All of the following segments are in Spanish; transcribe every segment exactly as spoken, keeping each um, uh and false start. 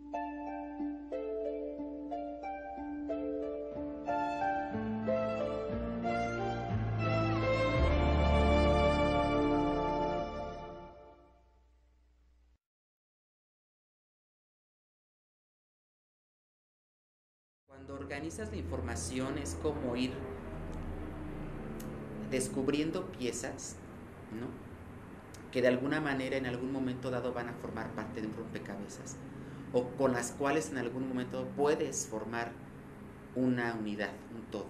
Cuando organizas la información es como ir descubriendo piezas, ¿no? Que de alguna manera en algún momento dado van a formar parte de un rompecabezas o con las cuales en algún momento puedes formar una unidad, un todo.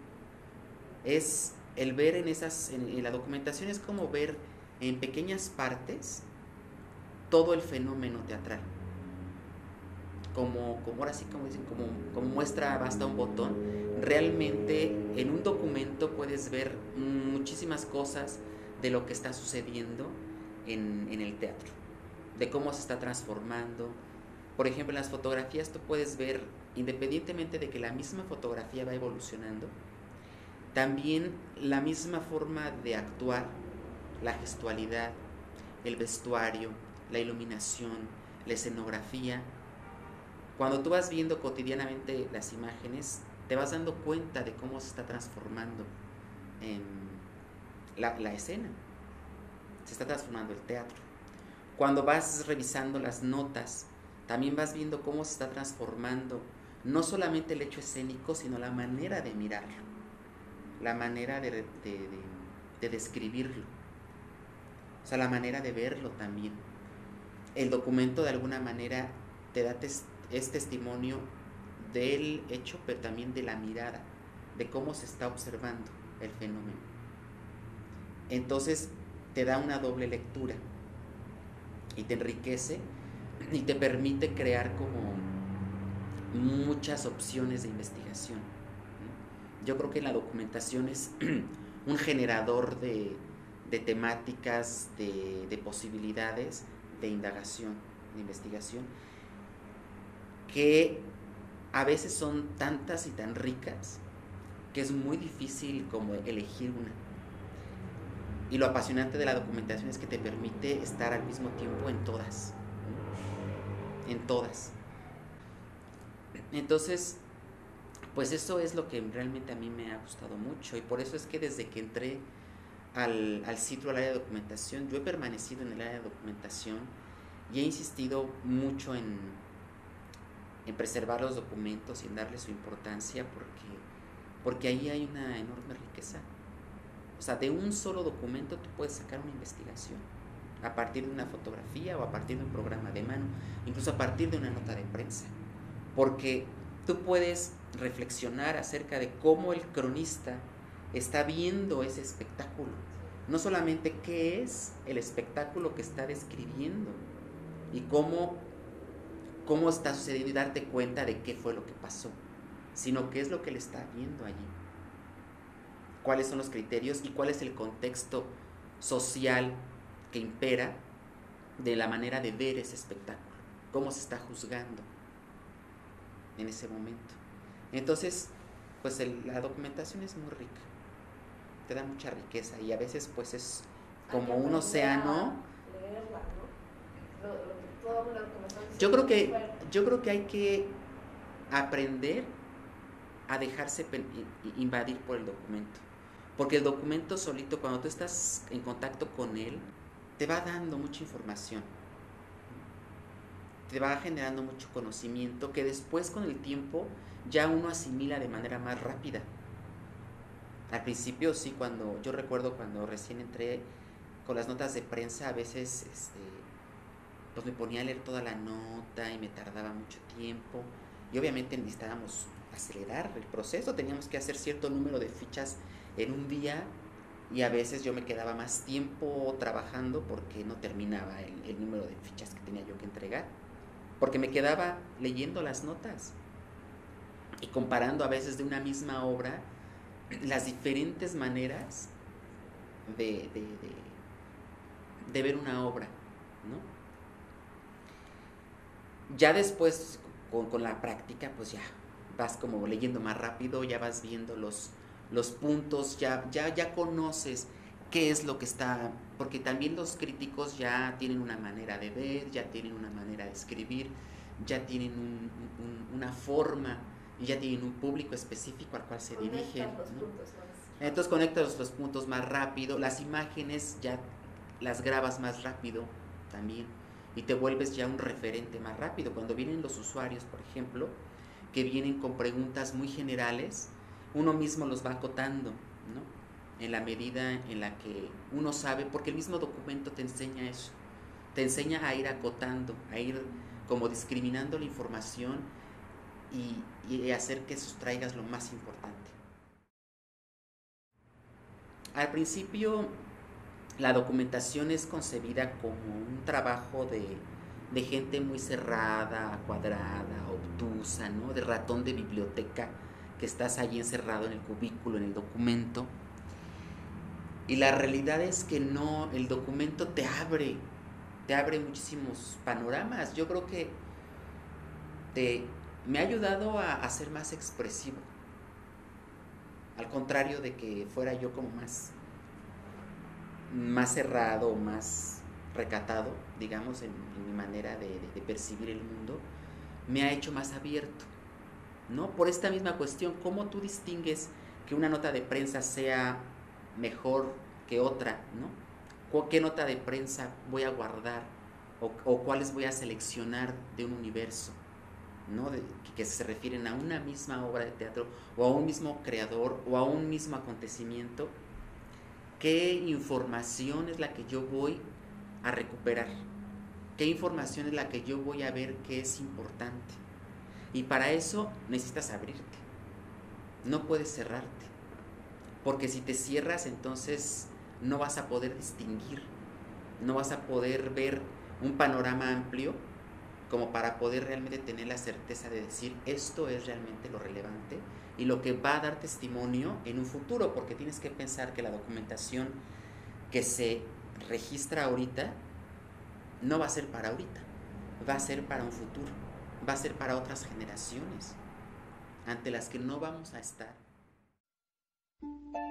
Es el ver en esas, en, en la documentación es como ver en pequeñas partes todo el fenómeno teatral. Como, como ahora sí, como dicen, como, como muestra basta un botón, realmente en un documento puedes ver muchísimas cosas de lo que está sucediendo en, en el teatro, de cómo se está transformando. Por ejemplo, en las fotografías tú puedes ver, independientemente de que la misma fotografía va evolucionando, también la misma forma de actuar, la gestualidad, el vestuario, la iluminación, la escenografía. Cuando tú vas viendo cotidianamente las imágenes, te vas dando cuenta de cómo se está transformando en la, la escena, se está transformando el teatro. Cuando vas revisando las notas, también vas viendo cómo se está transformando no solamente el hecho escénico, sino la manera de mirarlo, la manera de, de, de, de describirlo, o sea, la manera de verlo también. El documento de alguna manera te da testimonio, es testimonio del hecho, pero también de la mirada, de cómo se está observando el fenómeno. Entonces te da una doble lectura y te enriquece y te permite crear como muchas opciones de investigación. Yo creo que la documentación es un generador de, de temáticas, de, de posibilidades de indagación, de investigación, que a veces son tantas y tan ricas que es muy difícil como elegir una. Y lo apasionante de la documentación es que te permite estar al mismo tiempo en todas, ¿no? En todas. Entonces, pues eso es lo que realmente a mí me ha gustado mucho y por eso es que desde que entré al, al ciclo, al área de documentación, yo he permanecido en el área de documentación y he insistido mucho en en preservar los documentos y en darle su importancia porque, porque ahí hay una enorme riqueza. O sea, de un solo documento tú puedes sacar una investigación a partir de una fotografía o a partir de un programa de mano, incluso a partir de una nota de prensa, porque tú puedes reflexionar acerca de cómo el cronista está viendo ese espectáculo, no solamente qué es el espectáculo que está describiendo y cómo cómo está sucediendo y darte cuenta de qué fue lo que pasó, sino qué es lo que él está viendo allí, cuáles son los criterios y cuál es el contexto social que impera de la manera de ver ese espectáculo, cómo se está juzgando en ese momento. Entonces, pues el, la documentación es muy rica, te da mucha riqueza y a veces pues es como un océano. Leerla, ¿no? Lo, lo que todo lo que me están diciendo. Yo creo que yo creo que hay que aprender a dejarse invadir por el documento, porque el documento solito, cuando tú estás en contacto con él, te va dando mucha información, te va generando mucho conocimiento que después con el tiempo ya uno asimila de manera más rápida. Al principio sí, cuando yo recuerdo cuando recién entré con las notas de prensa, a veces este, pues me ponía a leer toda la nota y me tardaba mucho tiempo y obviamente necesitábamos acelerar el proceso, teníamos que hacer cierto número de fichas en un día y a veces yo me quedaba más tiempo trabajando porque no terminaba el, el número de fichas que tenía yo que entregar, porque me quedaba leyendo las notas y comparando a veces de una misma obra las diferentes maneras de, de, de, de ver una obra, ¿no? Ya después con, con la práctica pues ya vas como leyendo más rápido, ya vas viendo los, los puntos, ya, ya, ya conoces qué es lo que está, porque también los críticos ya tienen una manera de ver, ya tienen una manera de escribir, ya tienen un, un, una forma y ya tienen un público específico al cual se Conectas dirigen, los ¿no? puntos más. Entonces conectas los puntos más rápido, las imágenes ya las grabas más rápido también y te vuelves ya un referente más rápido. Cuando vienen los usuarios, por ejemplo, que vienen con preguntas muy generales, uno mismo los va acotando, ¿no? En la medida en la que uno sabe, porque el mismo documento te enseña eso, te enseña a ir acotando, a ir como discriminando la información y, y hacer que sustraigas lo más importante. Al principio, la documentación es concebida como un trabajo de, de gente muy cerrada, cuadrada, obtusa, ¿no? De ratón de biblioteca, que estás ahí encerrado en el cubículo, en el documento. Y la realidad es que no, el documento te abre, te abre muchísimos panoramas. Yo creo que te, me ha ayudado a, a ser más expresivo. Al contrario de que fuera yo como más, más cerrado, más recatado, digamos, en, en mi manera de, de, de percibir el mundo, me ha hecho más abierto, ¿no? Por esta misma cuestión, ¿cómo tú distingues que una nota de prensa sea mejor que otra, ¿no? ¿Qué nota de prensa voy a guardar o, o cuáles voy a seleccionar de un universo, ¿no? De, que se refieren a una misma obra de teatro o a un mismo creador o a un mismo acontecimiento? ¿Qué información es la que yo voy a recuperar? ¿Qué información es la que yo voy a ver que es importante? Y para eso necesitas abrirte, no puedes cerrarte, porque si te cierras entonces no vas a poder distinguir, no vas a poder ver un panorama amplio como para poder realmente tener la certeza de decir esto es realmente lo relevante y lo que va a dar testimonio en un futuro, porque tienes que pensar que la documentación que se registra ahorita no va a ser para ahorita, va a ser para un futuro, va a ser para otras generaciones ante las que no vamos a estar.